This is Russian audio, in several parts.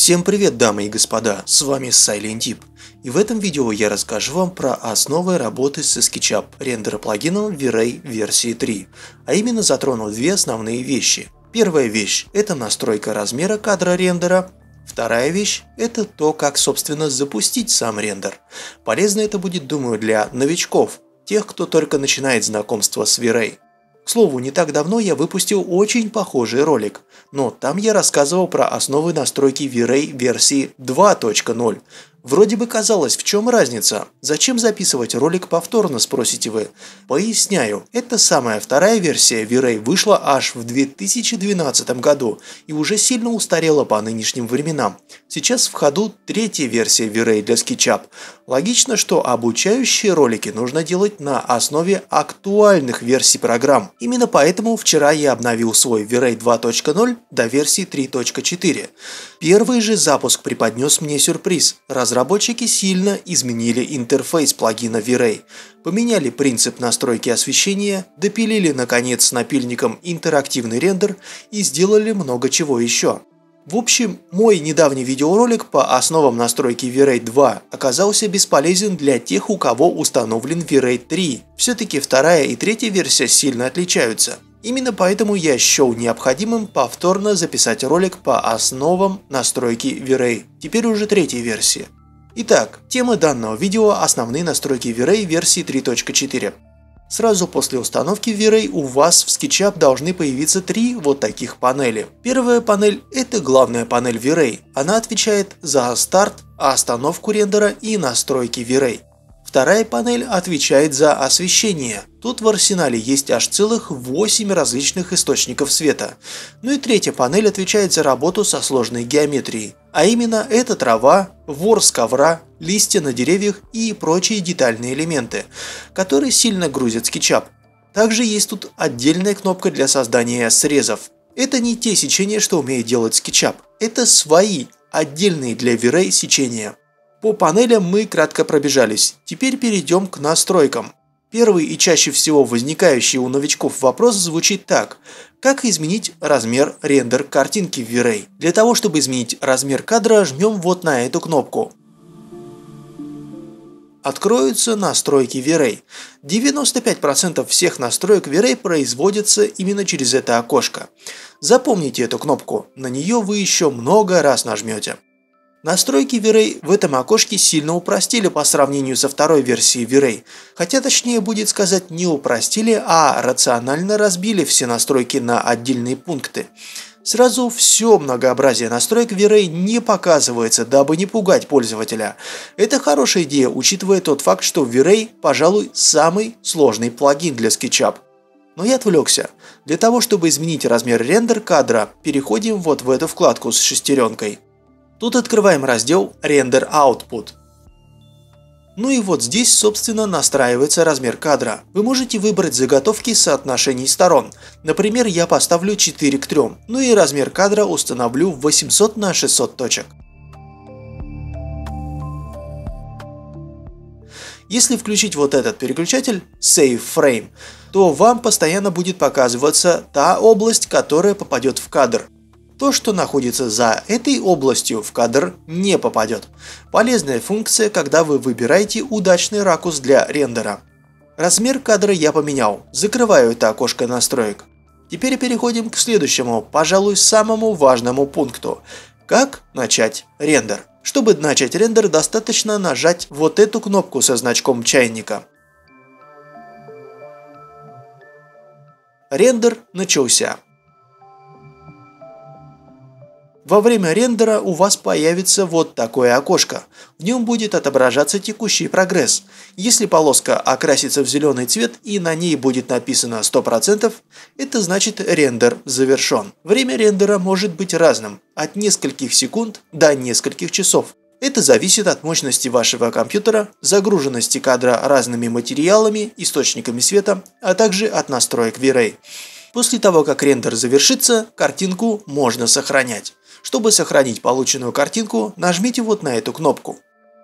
Всем привет, дамы и господа, с вами Silentip, и в этом видео я расскажу вам про основы работы со SketchUp рендера плагином V-Ray версии 3, а именно затрону две основные вещи. Первая вещь – это настройка размера кадра рендера. Вторая вещь – это то, как собственно запустить сам рендер. Полезно это будет, думаю, для новичков, тех, кто только начинает знакомство с V-Ray. К слову, не так давно я выпустил очень похожий ролик, но там я рассказывал про основы настройки V-Ray версии 2.0. Вроде бы казалось, в чем разница? Зачем записывать ролик повторно, спросите вы? Поясняю, эта самая вторая версия V-Ray вышла аж в 2012 году и уже сильно устарела по нынешним временам. Сейчас в ходу третья версия V-Ray для SketchUp. Логично, что обучающие ролики нужно делать на основе актуальных версий программ. Именно поэтому вчера я обновил свой V-Ray 2.0 до версии 3.4. Первый же запуск преподнес мне сюрприз. Разработчики сильно изменили интерфейс плагина V-Ray, поменяли принцип настройки освещения, допилили наконец с напильником интерактивный рендер и сделали много чего еще. В общем, мой недавний видеоролик по основам настройки V-Ray 2 оказался бесполезен для тех, у кого установлен V-Ray 3. Все-таки вторая и третья версия сильно отличаются. Именно поэтому я счел необходимым повторно записать ролик по основам настройки V-Ray, теперь уже третьей версии. Итак, тема данного видео – основные настройки V-Ray версии 3.4. Сразу после установки V-Ray у вас в SketchUp должны появиться три вот таких панели. Первая панель – это главная панель V-Ray. Она отвечает за старт, остановку рендера и настройки V-Ray. Вторая панель отвечает за освещение. Тут в арсенале есть аж целых 8 различных источников света. Ну и третья панель отвечает за работу со сложной геометрией. А именно это трава, ворс ковра, листья на деревьях и прочие детальные элементы, которые сильно грузят SketchUp. Также есть тут отдельная кнопка для создания срезов. Это не те сечения, что умеет делать SketchUp. Это свои, отдельные для V-Ray сечения. По панелям мы кратко пробежались, теперь перейдем к настройкам. Первый и чаще всего возникающий у новичков вопрос звучит так. Как изменить размер рендер картинки в V-Ray? Для того, чтобы изменить размер кадра, жмем вот на эту кнопку. Откроются настройки V-Ray. 95% всех настроек V-Ray производятся именно через это окошко. Запомните эту кнопку, на нее вы еще много раз нажмете. Настройки V-Ray в этом окошке сильно упростили по сравнению со второй версией V-Ray, хотя точнее будет сказать не упростили, а рационально разбили все настройки на отдельные пункты. Сразу все многообразие настроек V-Ray не показывается, дабы не пугать пользователя. Это хорошая идея, учитывая тот факт, что V-Ray, пожалуй, самый сложный плагин для SketchUp. Но я отвлекся. Для того, чтобы изменить размер рендер кадра, переходим вот в эту вкладку с шестеренкой. Тут открываем раздел Render Output. Ну и вот здесь, собственно, настраивается размер кадра. Вы можете выбрать заготовки соотношений сторон. Например, я поставлю 4 к 3. Ну и размер кадра установлю в 800 на 600 точек. Если включить вот этот переключатель Save Frame, то вам постоянно будет показываться та область, которая попадет в кадр. То, что находится за этой областью, в кадр не попадет. Полезная функция, когда вы выбираете удачный ракурс для рендера. Размер кадра я поменял. Закрываю это окошко настроек. Теперь переходим к следующему, пожалуй, самому важному пункту. Как начать рендер? Чтобы начать рендер, достаточно нажать вот эту кнопку со значком чайника. Рендер начался. Во время рендера у вас появится вот такое окошко. В нем будет отображаться текущий прогресс. Если полоска окрасится в зеленый цвет и на ней будет написано 100%, это значит рендер завершен. Время рендера может быть разным, от нескольких секунд до нескольких часов. Это зависит от мощности вашего компьютера, загруженности кадра разными материалами, источниками света, а также от настроек V-Ray. После того, как рендер завершится, картинку можно сохранять. Чтобы сохранить полученную картинку, нажмите вот на эту кнопку.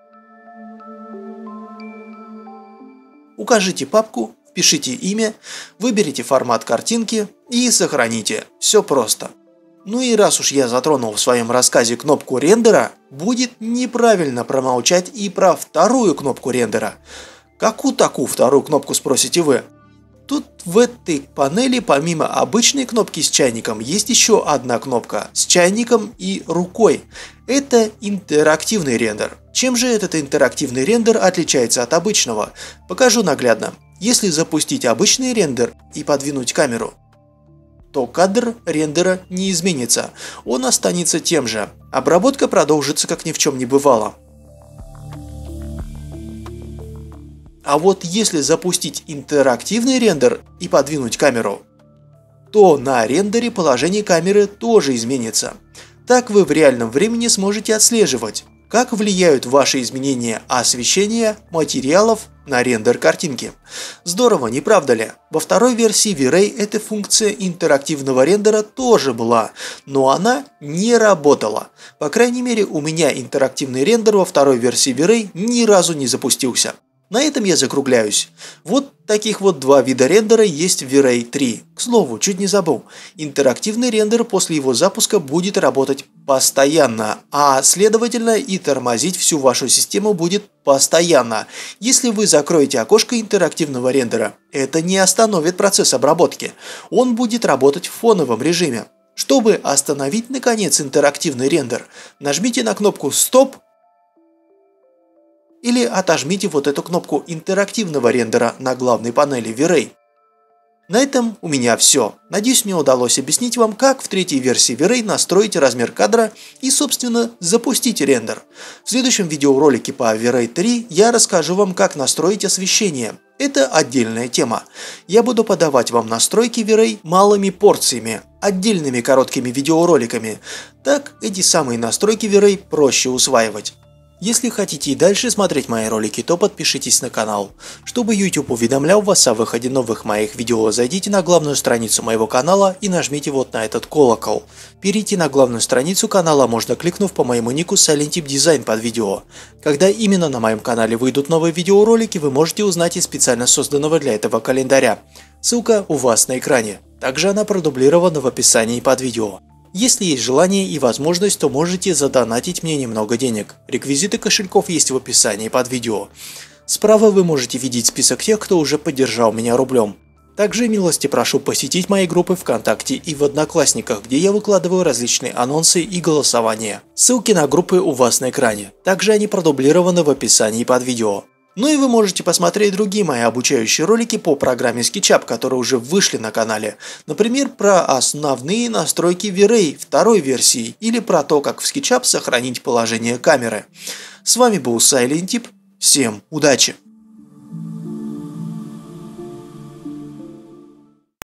Укажите папку, впишите имя, выберите формат картинки и сохраните. Все просто. Ну и раз уж я затронул в своем рассказе кнопку рендера, будет неправильно промолчать и про вторую кнопку рендера. Какую такую вторую кнопку, спросите вы? Тут в этой панели помимо обычной кнопки с чайником есть еще одна кнопка с чайником и рукой. Это интерактивный рендер. Чем же этот интерактивный рендер отличается от обычного? Покажу наглядно. Если запустить обычный рендер и подвинуть камеру, то кадр рендера не изменится, он останется тем же. Обработка продолжится как ни в чем не бывало. А вот если запустить интерактивный рендер и подвинуть камеру, то на рендере положение камеры тоже изменится. Так вы в реальном времени сможете отслеживать, как влияют ваши изменения освещения материалов на рендер картинки. Здорово, не правда ли? Во второй версии V-Ray эта функция интерактивного рендера тоже была, но она не работала. По крайней мере, у меня интерактивный рендер во второй версии V-Ray ни разу не запустился. На этом я закругляюсь. Вот таких вот два вида рендера есть в V-Ray 3. К слову, чуть не забыл. Интерактивный рендер после его запуска будет работать постоянно, а следовательно и тормозить всю вашу систему будет постоянно. Если вы закроете окошко интерактивного рендера, это не остановит процесс обработки. Он будет работать в фоновом режиме. Чтобы остановить наконец интерактивный рендер, нажмите на кнопку «Стоп» или отожмите вот эту кнопку интерактивного рендера на главной панели V-Ray. На этом у меня все. Надеюсь, мне удалось объяснить вам, как в третьей версии V-Ray настроить размер кадра и, собственно, запустить рендер. В следующем видеоролике по V-Ray 3 я расскажу вам, как настроить освещение. Это отдельная тема. Я буду подавать вам настройки V-Ray малыми порциями, отдельными короткими видеороликами. Так эти самые настройки V-Ray проще усваивать. Если хотите и дальше смотреть мои ролики, то подпишитесь на канал. Чтобы YouTube уведомлял вас о выходе новых моих видео, зайдите на главную страницу моего канала и нажмите вот на этот колокол. Перейти на главную страницу канала можно, кликнув по моему нику Silentip Design под видео. Когда именно на моем канале выйдут новые видеоролики, вы можете узнать из специально созданного для этого календаря. Ссылка у вас на экране. Также она продублирована в описании под видео. Если есть желание и возможность, то можете задонатить мне немного денег. Реквизиты кошельков есть в описании под видео. Справа вы можете видеть список тех, кто уже поддержал меня рублем. Также милости прошу посетить мои группы ВКонтакте и в Одноклассниках, где я выкладываю различные анонсы и голосования. Ссылки на группы у вас на экране. Также они продублированы в описании под видео. Ну и вы можете посмотреть другие мои обучающие ролики по программе SketchUp, которые уже вышли на канале. Например, про основные настройки V-Ray второй версии или про то, как в SketchUp сохранить положение камеры. С вами был Silentip. Всем удачи!